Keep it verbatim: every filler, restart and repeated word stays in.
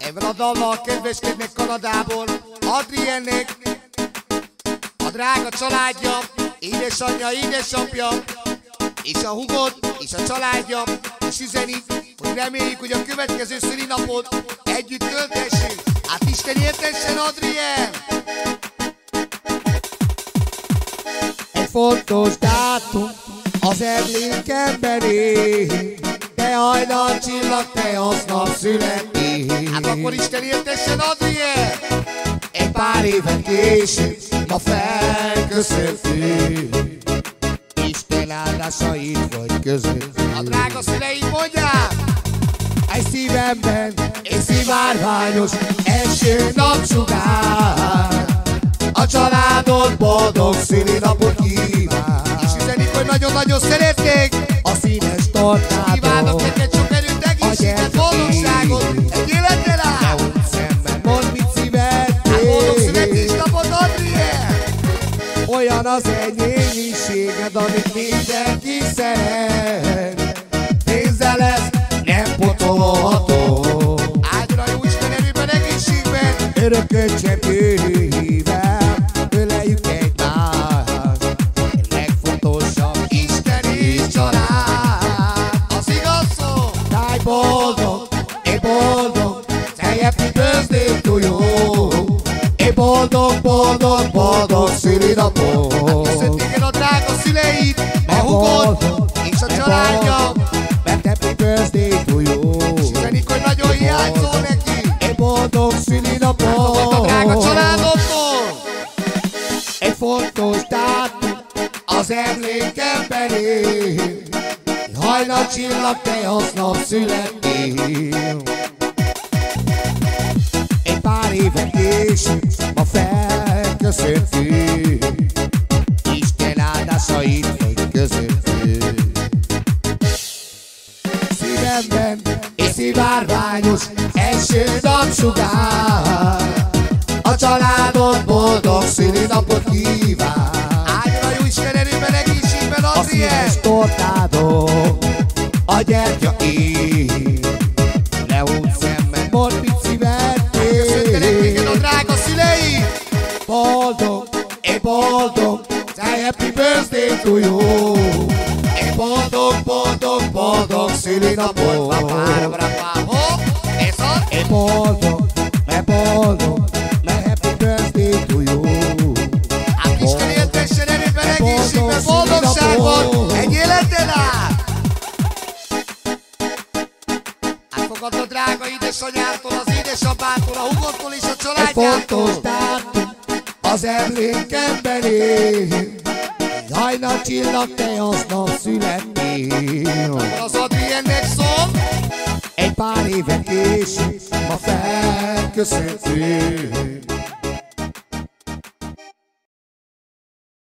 Ebben a dallal kedveskednek Kanadából Adriennek, a drága családja, édesanyja, édesapja, és a hugod, és a családja, és üzenik, hogy reméljük, hogy a következő szülinapot együtt töltessük. Hát Isten értessen, Adrien! Egy fontos dátum az emlékemberé, te hajnal csillag, te aznap születnél. Hát akkor Isten értessen, Adrien! Egy pár éven később ma felköszöntünk, Isten áldásait vagy között. A drága szüleid mondják! Egy szívemben egy szivárványos első napsugár, a családod boldog szülinapot kíván. És üzenik, hogy nagyon-nagyon szeretnék a színes tortától. Kívánok neked sok erőt, egészséget, boldogságot, egy életre rá! Ne úgy szemben, mondd, mit szívednél. Hát boldog születésnapot, Adrien! Olyan az egyéniséged, amit mindenki szeret, pénzzel lesz nem potolható. Áldjon a Jóisten erőben, egészségben! Örököt csepőhível öleljük egymást, legfontosabb Isten és család! Az igaz szó! Táj boldog, én boldog, say happy birthday to you. Én boldog, boldog, boldog szülinapot. Köszönt téged a drága szüleid, a hugod és a családja, mert happy birthday to you. és üzenik, hogy nagyon hiányzol neki. Egy boldog szülinapot. Fogod a drága családodtól! Egy fontos dátum az emlékemben él, hajnal csillag, te aznap születnél. Egy pár éven később ma felköszöntünk, Isten áldásait vagy közöttünk. Szívemben és szivárványos első napsugár, a családod boldog szülinapot kíván. Áldjon a Jóisten erőben, egészségben, A Adrien! színes tortádon a gyertya él, ne úgy szemben, mondd, mit Köszöntenek téged a szívednél. drága szüleid! Boldog, én boldog, say happy birthday to you. Én boldog, boldog, boldog szülinapot. Hopp, ez az! Én boldog, mert boldog, mert happy birthday to you. Hát Isten éltessen erőben, egészségben, boldogságban, egy életen át! Hát fogad a drága édesanyától, az édesapától, a hugodtól és a Egy családjától! fontos dátum az emlékemben él, egy hajnal csillag, te aznap születnél. Az Adriennek szól! Egy pár éven később ma felköszöntünk,